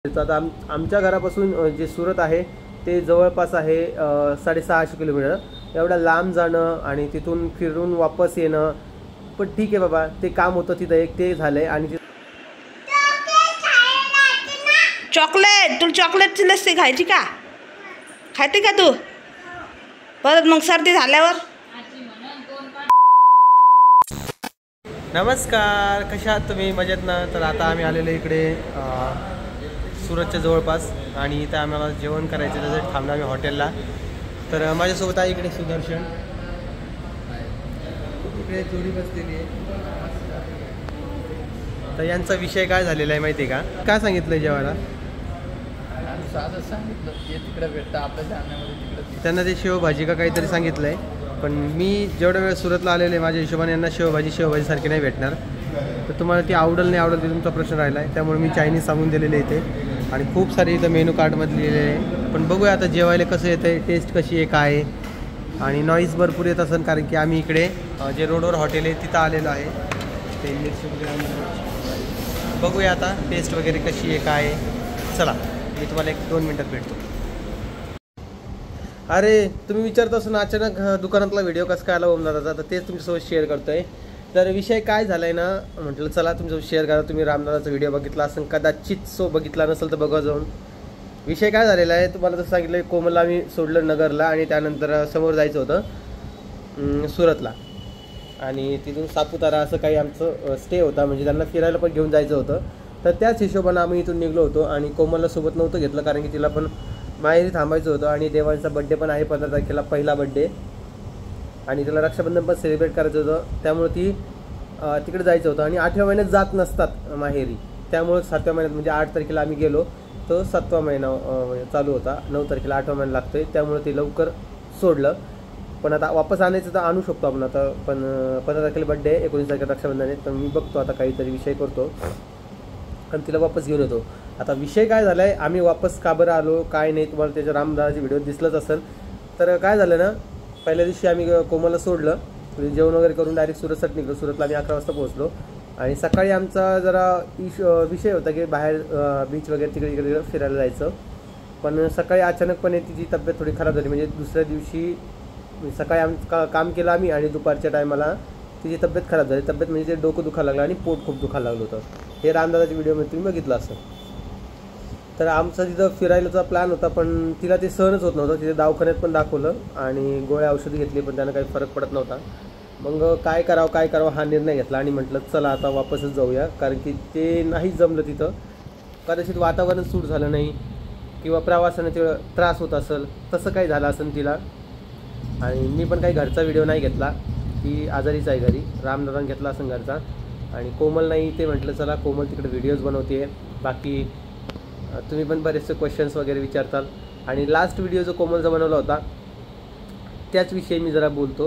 आता आमच्या घरापासून जे सुरत आहे ते जवळपास आहे 650 किलोमीटर. एवढा लांब जाणं आणि तिथून फिरून वापस येणं, पण ठीक आहे बाबा, ते काम होतं तिथं एक ते झालंय. आणि चॉकलेट, तुला चॉकलेटची लस्सी खायची का? खाते का तू? परत मग सर्दी झाल्यावर. नमस्कार, कशा आहात तुम्ही? मजेत ना? तर आता आम्ही आलेलो इकडे सुरतच्या जवळपास, आणि इथं आम्हाला जेवण करायचं त्याचं थांबलो आम्ही हॉटेलला. तर माझ्यासोबत आहे इकडे सुदर्शन, इकडे जोडी बसलेली आहे. तर यांचा विषय काय झालेला आहे माहिती आहे का? काय सांगितलं जेवायला? साधं सांगितलं ते तिकडे भेटतं आपल्या जाण्यामध्ये, तिकडे त्यांना ते शेवभाजी का काहीतरी सांगितलं आहे. पण मी जेवढ्या वेळ सुरतला आलेले माझ्या हिशोबाने यांना शेवभाजीसारखी नाही भेटणार. तर तुम्हाला ती आवडेल नाही आवडेल ते तुमचा प्रश्न राहिला आहे. त्यामुळे मी चायनीज सांगून दिलेले इथे, आणि खूप सारे इथं मेनू कार्डमध्ये लिहिलेले आहे. पण बघूया आता जेवायला कसं येतं आहे, टेस्ट कशी आहे काय आहे. आणि नॉईज भरपूर येत असेल, कारण की आम्ही इकडे जे रोडवर हॉटेल आहे तिथं आलेलो आहे. ते मिरची वगैरे बघूया आता टेस्ट वगैरे कशी आहे काय आहे. चला, मी तुम्हाला 1-2 मिनटात भेटतो. अरे, तुम्ही विचारत असून अचानक दुकानातला व्हिडिओ कसं काय आला होऊन जाता, तर तेच तुमच्यासोबत शेअर करतो आहे. तर विषय काय झाला आहे ना, म्हटलं चला तुमच्यासोबत शेअर करा. तुम्ही रामदादाचा व्हिडिओ बघितला असेल, कदाचित बघितला नसेल तर बघा जाऊन. विषय काय झालेला आहे तुम्हाला जसं सांगितलं आहे, कोमलला आम्ही सोडलं नगरला, आणि त्यानंतर समोर जायचं होतं सुरतला, आणि तिथून सापुतारा असं काही आमचं स्टे होता. म्हणजे त्यांना फिरायला पण घेऊन जायचं होतं. तर त्याच हिशोबानं आम्ही इथून निघलो होतो. आणि कोमलला सोबत नव्हतं घेतलं, कारण की तिला पण माहेरी थांबायचं होतं. आणि देवांचा बड्डे पण आहे 15 तारखेला, पहिला बड्डे, आणि तिला रक्षाबंधन पण सेलिब्रेट करायचं होतं. त्यामुळे ती तिकडे जायचं होतं. आणि 8व्या महिन्यात जात नसतात माहेरी, त्यामुळे 7व्या महिन्यात म्हणजे 8 तारखेला आम्ही गेलो, तर 7वा महिना चालू होता. 9 तारखेला 8वा महिना लागतो आहे, त्यामुळे ते लवकर सोडलं. पण आता वापस आणायचं तर आणू शकतो आपण आता. पण 15 तारखेला बड्डे आहे, 19 तारखेला रक्षाबंधन आहे. तर मी बघतो आता काहीतरी विषय करतो आणि तिला वापस घेऊन येतो. आता विषय काय झाला आहे, आम्ही वापस का बरं आलो काय नाही, तुम्हाला त्याच्या रामदादाची व्हिडिओ दिसलंच असेल. तर काय झालं ना, पहिल्या दिवशी आम्ही कोमलला सोडलं, जेवण वगैरे करून डायरेक्ट सुरतसाठी निघलो. सुरतला आम्ही 11 वाजता पोहोचलो. आणि सकाळी आमचा जरा विषय होता की बाहेर बीच वगैरे तिकडे फिरायला जायचं. पण सकाळी अचानकपणे तिची तब्येत थोडी खराब झाली. म्हणजे दुसऱ्या दिवशी सकाळी काम केलं आम्ही, आणि दुपारच्या टायमाला तिची तब्येत खराब झाली. तब्येत म्हणजे ते डोकं दुखायला लागलं आणि पोट खूप दुखायला लागलं होतं. हे रामदादाच्या व्हिडिओमध्ये तुम्ही बघितलं असं. तर आमचा तिथं फिरायलाचा प्लॅन होता, पण तिला ते सहनच होत नव्हतं. तिथे दवाखान्यात पण दाखवलं आणि गोळ्या औषधी घेतली, पण त्यानं काही फरक पडत नव्हता. मग काय करावं हा निर्णय घेतला, आणि म्हटलं चला आता वापसच जाऊया, कारण की ते नाही जमलं तिथं. कदाचित वातावरण सूट झालं नाही, किंवा प्रवासाने ते त्रास होत असेल, तसं काही झालं असेल तिला. आणि मी पण काही घरचा व्हिडिओ नाही घेतला, ती आजारीच आहे घरी. रामदादान घेतला असेल घरचा. आणि कोमल नाही, ते म्हटलं चला कोमल तिकडे व्हिडिओज बनवते. बाकी तुम्ही पण बरेचसे क्वेश्चन्स वगैरे विचारताल. आणि लास्ट व्हिडिओ जो कोमलचा बनवला होता त्याचविषयी मी जरा बोलतो,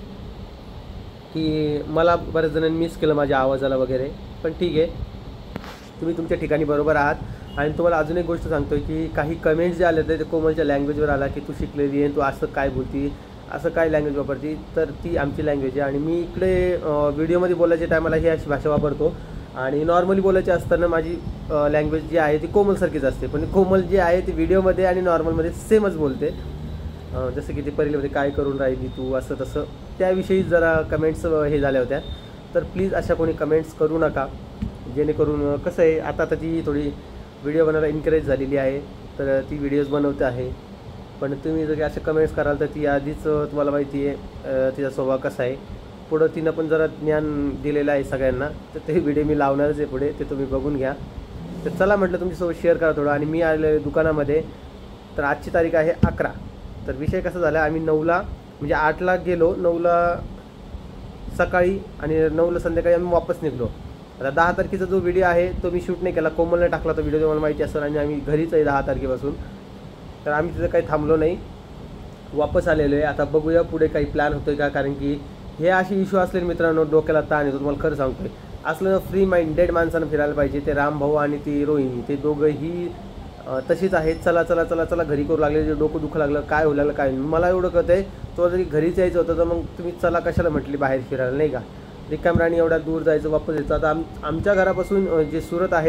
की मला बऱ्याच जणांनी मिस केलं माझ्या आवाजाला वगैरे. पण ठीक आहे, तुम्ही तुमच्या ठिकाणी बरोबर आहात. आणि तुम्हाला अजून एक गोष्ट सांगतो की काही कमेंट्स जे आले ते कोमलच्या लँग्वेजवर आला, की तू शिकलेली आहे, तू असं काय बोलती, असं काय लँग्वेज वापरती. तर ती आमची लँग्वेज आहे. आणि मी इकडे व्हिडिओमध्ये बोलायच्या टायमाला ही अशी भाषा वापरतो, आणि नॉर्मली बोलायची असताना माझी लँग्वेज जी आहे ती कोमलसारखीच असते. पण कोमल जी आहे ती व्हिडिओमध्ये आणि नॉर्मलमध्ये सेमच बोलते. जसं की ती पहिल्यामध्ये काय करून राहिली तू, असं तसं त्याविषयी जरा कमेंट्स हे झाल्या होत्या. तर प्लीज अशा कोणी कमेंट्स करू नका, जेणेकरून कसं आहे, आता ती थोडी व्हिडिओ बनवायला एनकरेज झालेली आहे, तर ती व्हिडिओज बनवते आहे. पण तुम्ही जर असे कमेंट्स कराल तर ती आधीच तुम्हाला माहिती आहे तिचा स्वभाव कसा आहे. पुढं तिनं पण जरा ज्ञान दिलेलं आहे सगळ्यांना, तर ते व्हिडिओ मी लावणारच आहे पुढे, ते तुम्ही बघून घ्या. तर चला म्हटलं तुमच्यासोबत शेअर करा थोडं. आणि मी आले दुकानामध्ये, तर आजची तारीख आहे 11. तर विषय कसा झाला, आम्ही 9ला म्हणजे 8ला गेलो, 9ला सकाळी आणि 9ला संध्याकाळी आम्ही वापस निघलो. आता 10 तारखेचा जो व्हिडिओ आहे तो मी शूट नाही केला, कोमलने टाकला तो व्हिडिओ, तुम्हाला माहिती असेल. आणि आम्ही घरीच आहे 10 तारखेपासून. तर आम्ही तिथं काही थांबलो नाही, वापस आलेलो आहे. आता बघूया पुढे काही प्लॅन होतो आहे का, कारण की हे असे इश्यू असले मित्रांनो डोक्याला ताण येतो. तुम्हाला खरं सांगतोय, असलं फ्री माइंडेड माणसानं फिरायला पाहिजे. ते रामभाऊ आणि ती रोहिणी, ते दोघंही तशीच आहेत. चला चला चला चला घरी करू लागले, जे डोकं दुखू लागलं, काय होऊ लागलं काय. मला एवढं कळतं आहे, तो जरी घरीच यायचं होतं तर मग तुम्ही चला कशाला म्हटली बाहेर फिरायला, नाही का. रिकाम राणी एवढ्या दूर जायचं वापस यायचं. आता आमच्या घरापासून जे सुरत आहे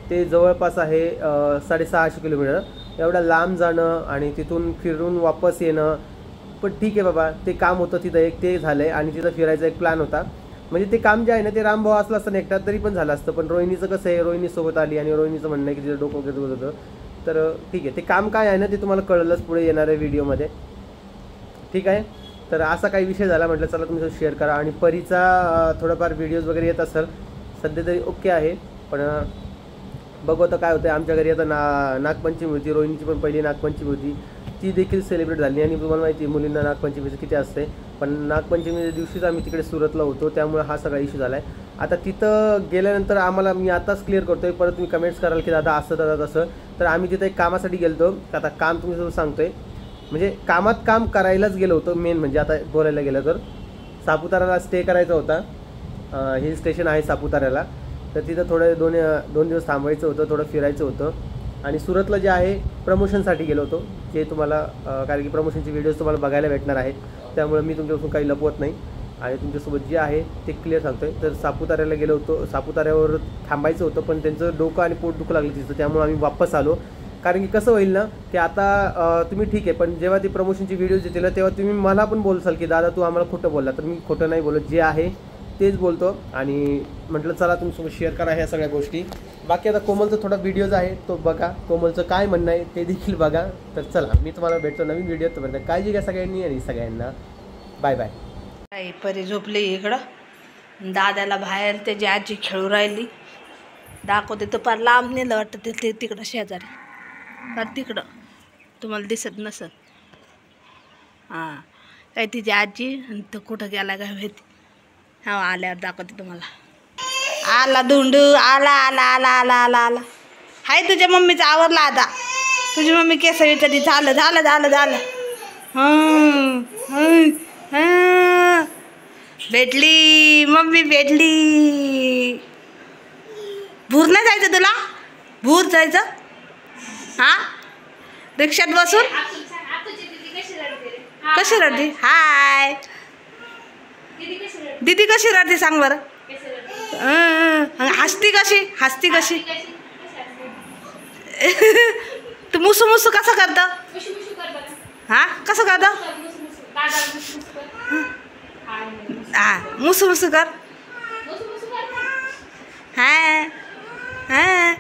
ते जवळपास आहे 650 किलोमीटर. एवढा लांब जाणं आणि तिथून फिरून वापस येणं, पण ठीक आहे बाबा, ते काम होतं तिथं एक, ते झालं आहे. आणि तिथं फिरायचा एक प्लॅन होता. म्हणजे ते काम जे आहे ना ते रामभाऊ असलं असतं एकटा तरी पण झालं असतं, पण रोहिणीचं कसं आहे, रोहिणीसोबत आली आणि रोहिणीचं म्हणणं आहे की तिचं डोकं वगैरे होतं. तर ठीक आहे, ते काम काय आहे ना ते तुम्हाला कळलंच पुढे येणाऱ्या व्हिडिओमध्ये, ठीक आहे. तर असा काही विषय झाला, म्हटलं चला तुमच्यासोबत शेअर करा. आणि परीचा थोडंफार व्हिडिओज वगैरे येत असेल, सध्या तरी ओके आहे, पण बघू आता काय होतं. आमच्या घरी आता नागपंचमी होती, रोहिणीची पण पहिली नागपंचमी होती, ती देखील सेलिब्रेट झाली. आणि तुम्हाला माहिती आहे मुलींना नागपंचमीचं किती असते, पण नागपंचमीच्या दिवशीच आम्ही तिकडे सुरतला होतो, त्यामुळे हा सगळा इश्यू झाला आहे. आता तिथं गेल्यानंतर आम्हाला, मी आताच क्लिअर करतो आहे, परत तुम्ही कमेंट्स कराल की दादा असं दादा तसं. तर आम्ही तिथं एक कामासाठी गेलो होतो. आता काम तुमच्यासोबत सांगतो आहे, म्हणजे कामात काम करायलाच गेलो होतो. मेन म्हणजे आता बोलायला गेलं तर सापुताराला स्टे करायचा होता. हिल स्टेशन आहे सापुताऱ्याला, तर तिथं थोडं दोन दिवस थांबायचं होतं, थोडं फिरायचं होतं. आणि सुरतला जे आहे प्रमोशनसाठी गेलो होतो, जे तुम्हाला कारण की प्रमोशनचे व्हिडिओज तुम्हाला बघायला भेटणार आहेत, त्यामुळे मी तुमच्यापासून काही लपवत नाही आणि तुमच्यासोबत जे आहे ते क्लिअर सांगतो आहे. तर सापुताऱ्याला गेलो होतो, सापुताऱ्यावर थांबायचं होतं, पण त्यांचं डोकं आणि पोट दुखू लागलं तिथं, त्यामुळे आम्ही वापस आलो. कारण की कसं होईल ना की आता तुम्ही ठीक आहे, पण जेव्हा ते प्रमोशनची व्हिडिओज येतील तेव्हा तुम्ही मला पण बोलसाल की दादा तू आम्हाला खोटं बोलला, तर मी खोटं नाही बोलत, जे आहे तेच बोलतो. आणि म्हटलं चला तुमच्यासोबत शेअर करा ह्या सगळ्या गोष्टी. बाकी आता कोमलचा थोडा व्हिडिओज आहे तो बघा, कोमलचं काय म्हणणं आहे ते देखील बघा. तर चला मी तुम्हाला भेटतो नवीन व्हिडिओ, तोपर्यंत काळजी घ्या सगळ्यांनी आणि सगळ्यांना बाय बाय. काही परी झोपली इकडं, दादाला बाहेर त्याची आजी खेळू राहिली, दाखवते तर पार लांब नेलं वाटतं ते तिकडं शेजारी, पार तिकडं तुम्हाला दिसत नसत. हां काय तिची आजी आणि तो कुठं गेला काय माहिती. हा आल्यावर दाखवते तुम्हाला. आला धुंडू, आला आला आला आला आला आला. हाय तुझ्या मम्मीचा आवरला आता, तुझी मम्मी केस विचारली. झालं झालं झालं झालं. भेटली मम्मी, भेटली. भूर नाही जायचं तुला, भूर जायचं. हां रिक्षात बसून कशी रडते. हाय दीदी कशी रडते सांग बरं. हसती कशी, हसती कशी. तू मुसू मुसू कसं करतं. हां कसं करतं. हां मुसू मुसू कर. हां हां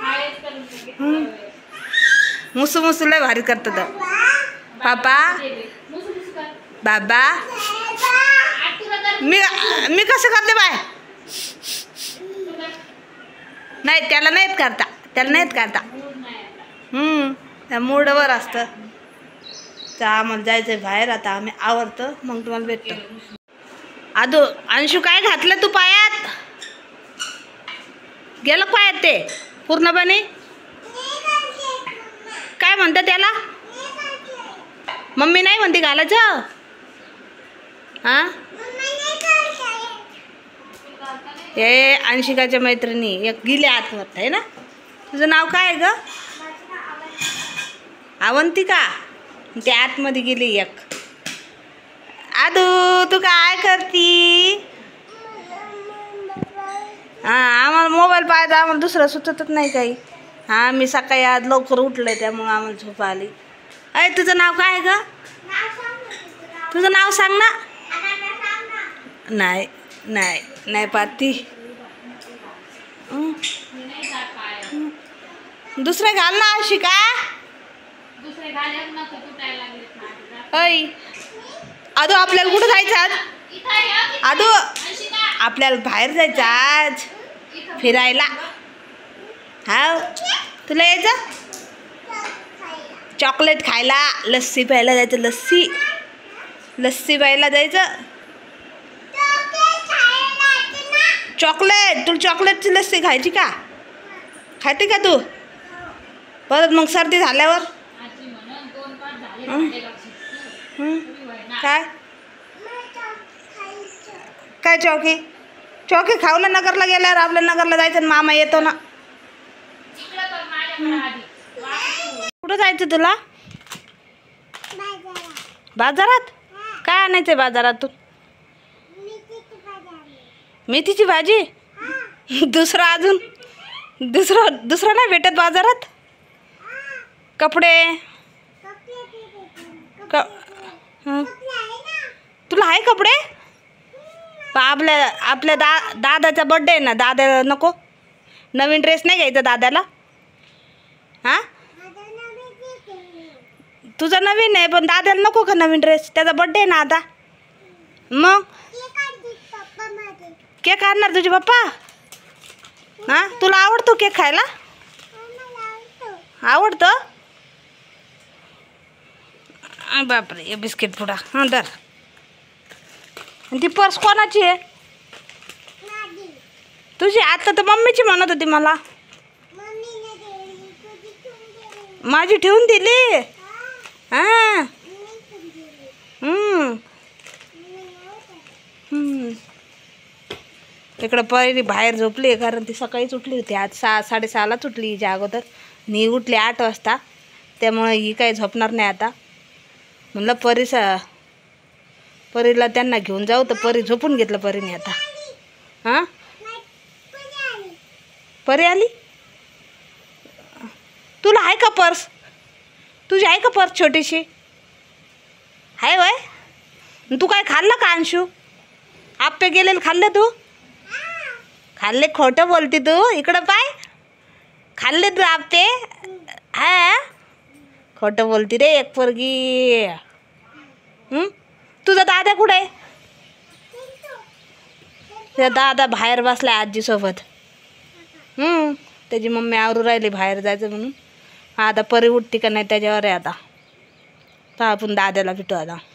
मुसू मुसू लय भारी करतं. पापा बाबा मी कसं करते बाय. नाही त्याला नाहीत करता, त्याला नाहीत करता. त्या मूडवर असतं. तर आम्हाला जायचं आहे बाहेर, आता आम्ही आवरतं मग तुम्हाला भेटतो. आदू अंशू काय घातलं तू पायात, गेलं पायात ते पूर्णपणे. काय म्हणतं त्याला, मम्मी नाही म्हणते घालायचं. हां हे अंशिकाच्या मैत्रिणी एक गेली आतमध्ये आहे ना. तुझं नाव काय आहे ग. अवंतिका. ते आतमध्ये गेली एक. आदू तू काय करती. हां आम्हाला मोबाईल पाहायचा, आम्हाला दुसरं सुचतच नाही काही. हां मी सकाळी आज लवकर उठले त्यामुळे आम्हाला झोप आली. अय तुझं नाव काय आहे ग, तुझं नाव सांग ना. नाही नाही नाही पाहती. दुसरे घाल ना शिका. अय आदू आपल्याला कुठं जायचं आज. आदू आपल्याला बाहेर जायचं आज फिरायला. हा तुला यायचं चॉकलेट खायला, लस्सी प्यायला जायचं. लस्सी लस्सी प्यायला जायचं. चॉकलेट, तुला चॉकलेटची लस्सी खायची का, खाते का तू. परत मग सर्दी झाल्यावर काय काय चौकी चौकी खाऊ ना. नगरला गेल्यावर आपल्या नगरला जायचं, मामा येतो ना. कुठं जायचं तुला. बाजारात. काय आणायचंय बाजारातून. मेथीची भाजी. दुसरं अजून दुसरं नाही भेटत बाजारात कपडे हं. तुला आहे कपडे आपल्या दादाचा बर्थडे आहे ना, दादाला नको नवीन ड्रेस नाही घ्यायचा दादाला? हां तुझा नवीन आहे पण दादाला नको का नवीन ड्रेस? त्याचा बर्थडे आहे ना आता. मग केक आणणार तुझे पप्पा? हां तुला आवडतो केक खायला? आवडतं? बापरे हे बिस्किट पुडा. हां दर. ती पर्स कोणाची आहे? तुझी. आता तर मम्मीची म्हणत होती मला. माझी ठेवून दिली? हां इकडं परी बाहेर झोपली आहे कारण ती सकाळीच उठली होती. आज 6:30लाच उठली हिच्या अगोदर. आणि उठली 8 वाजता, त्यामुळे ही काही झोपणार नाही आता. म्हणलं परीला त्यांना घेऊन जाऊ तर परी झोपून घेतलं परीने आता. हां परी आली? तुला आहे का पर्स? तुझी आहे का पर्स छोटीशी? आहे वय? तू काय खाल्लं का अंशू? आप्पे गेलेले खाल्ले तू? खाल्ले? खोटं बोलते तू. इकडं पाय खाल्ले तू आप्पे? हा खोटं बोलती रे एक पोरगी. तुझा दादा कुठे आहे? तुझा दादा बाहेर बसलाय आजीसोबत. त्याची मम्मी आवरू राहिली बाहेर जायचं म्हणून. आता परी उठती का नाही त्याच्यावर आहे आता. तर आपण दादाला भेटू आता.